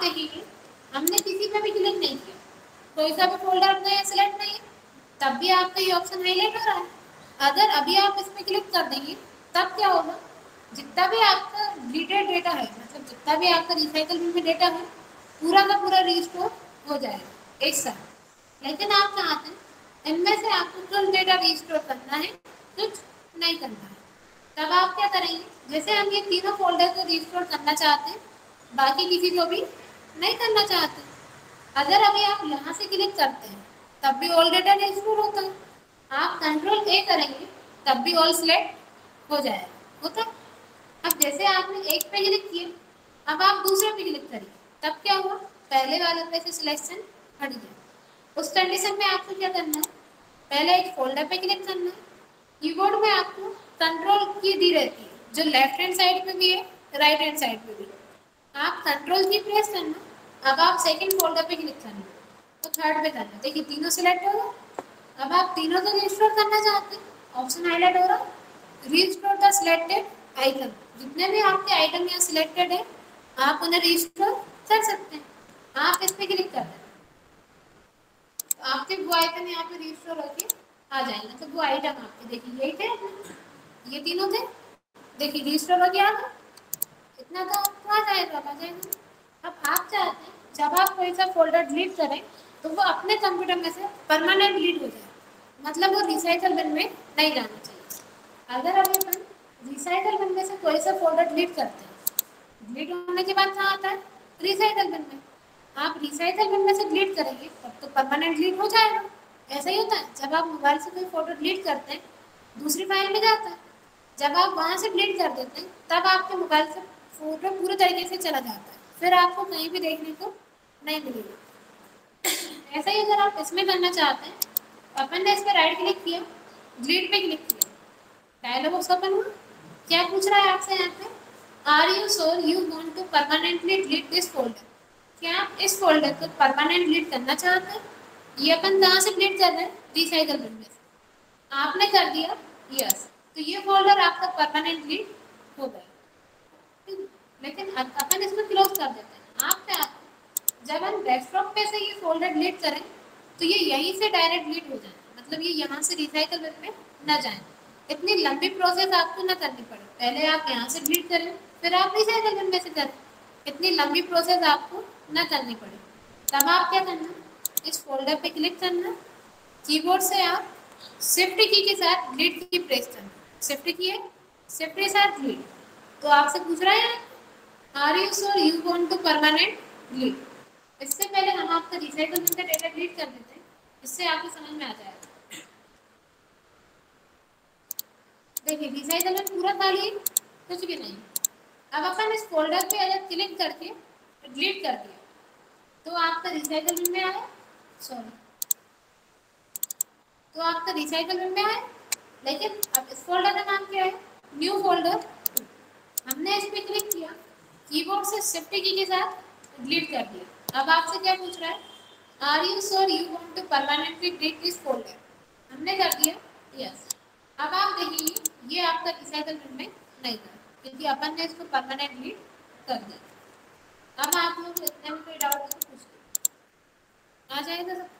देखिए हमने किसी पे भी क्लिक नहीं किया, कोई सा भी फोल्डर अपना यहाँ सिलेक्ट नहीं है, तब भी आपका ये ऑप्शन हाईलाइट हो रहा है। अगर अभी आप इस पर क्लिक कर देंगे तब क्या होगा, जितना भी आपका डिलीटेड डेटा है, मतलब जितना भी आपका रिसाइकल बिन में डेटा है, पूरा का पूरा रिस्टोर हो जाएगा एक साथ। लेकिन आप चाहते हैं इनमें से आपको कुछ डेटा रिस्टोर करना है, कुछ नहीं करना है। तब आप क्या करेंगे, जैसे हम ये तीनों फोल्डर को रिस्टोर करना चाहते हैं, बाकी किसी को भी नहीं करना चाहते, अगर अभी आप यहाँ से क्लिक करते हैं तब भी ऑल डेटा रिस्टोर होता है। आप कंट्रोल ए करेंगे तब भी ऑल सिलेक्ट हो जाएगा, होता है। अब जैसे आपने एक पे क्लिक किया, अब आप दूसरे पे क्लिक करिए, तब क्या हुआ, पहले वाले पे से सिलेक्शन हट गया। उस कंडीशन में आपको क्या करना है, पहले एक फोल्डर पे क्लिक करना है। कीबोर्ड में आपको कंट्रोल की दी रहती है, जो लेफ्ट हैंड साइड पे भी है, राइट हैंड साइड पे भी। आप कंट्रोल की प्रेस करना, अब आप सेकंड फोल्डर पे क्लिक करना, तो थर्ड पे करना, देखिए तीनों सिलेक्ट होगा। अब आप तीनों को रिस्टोर करना चाहते हैं, ऑप्शन हाईलाइट हो रहा, रिस्टोर द सिलेक्टेड आइटम। जितने भी आपके आइटम यहाँ सिलेक्टेड है, आप उन्हें रिस्टोर कर सकते हैं। आप इस पे क्लिक कर दें, तो आपके वो आइटम यहाँ पे रिस्टोर होके आ जाएंगे। तो वो आइटम आपके देखिए यही थे, ये तीनों थे, देखिए रिस्टोर हो गया, इतना तो आपको आ जाएगा, आ जाएगा। अब आप चाहते हैं जब आप कोई सा फोल्डर डिलीट करें तो वो अपने कंप्यूटर में से परमानेंट डिलीट हो जाए, मतलब वो रिसाइकल बिन में नहीं जाना चाहिए। अगर अभी अपन रिसाइकल बिन में से कोई सा फोल्डर डिलीट करते हैं, डिलीट होने के बाद कहाँ आता है, रिसाइकल बिन में। आप रिसाइकल बिन में से डिलीट करेंगे तब तो परमानेंट डिलीट हो जाएगा। ऐसा ही होता है, जब आप मोबाइल से कोई फोटो डिलीट करते हैं दूसरी फाइल में जाता है, जब आप वहाँ से डिलीट कर देते हैं तब आपके मोबाइल से फोटो पूरे तरीके से चला जाता है, फिर आपको कहीं भी देखने को नहीं मिलेगा। ऐसा ही अगर आप इसमें करना चाहते हैं, अपन ने इस पर राइट क्लिक किया, डिलीट पे क्लिक किया, डायलॉग बॉक्स ओपन हुआ। क्या पूछ रहा है आपसे यहाँ पे, are you sure you want to permanently delete this folder, क्या आप इस फोल्डर को परमानेंट डिलीट करना चाहते हैं। ये अपन कहाँ से डिलीट कर रहे हैं, रिसाइकल बिन में से। आपने कर दिया यस, तो ये फोल्डर आपका परमानेंटली हो गया। लेकिन अपन इसको क्लोज कर देते हैं। आप क्या, जब हम डेस्कटॉप पे से ये फोल्डर डिलीट करें तो ये यहीं से डायरेक्ट डिलीट हो जाए, मतलब ये यहाँ से रिसाइकल बिन में न जाए। इतनी लंबी प्रोसेस आपको न करनी पड़े, पहले आप यहाँ से डिलीट करें फिर आप रिसाइकल बिन में से करें, इतनी लंबी प्रोसेस आपको न करनी पड़े। तब आप क्या करना, इस फोल्डर पे क्लिक करना, कीबोर्ड से आप शिफ्ट की के साथ डिलीट की प्रेस करना, शिफ्ट की है, शिफ्ट के साथ डिलीट। तो आपसे पूछ रहा है are you sure you want to permanent delete. इससे पहले हम आपका रिसाइकल बिन का डेटा डिलीट कर देते हैं, इससे आपको समझ में आ जाएगा। देखिए रिसाइकल बिन पूरा खाली, कुछ भी नहीं। अब अपन इस फोल्डर पे अगर क्लिक करके डिलीट कर दिया तो आपका रिसाइकल बिन में आया, सॉरी, तो आपका रिसाइकल बिन में आया। लेकिन अब इस फोल्डर का नाम क्या है, न्यू फोल्डर। हमने इस पे क्लिक किया, कीबोर्ड से शिफ्ट की के साथ डिलीट कर दिया। अब आपसे क्या पूछ रहा है, are you sure you want to permanently delete this folder, हमने कर दिया यस। अब आप देखिए ये आपका रिसाइकल बिन में नहीं था, क्योंकि अपन ने इसको परमानेंटली कर दिया। अब आप लोग इतने में कोई डाउट पूछ आ जाएगा सब।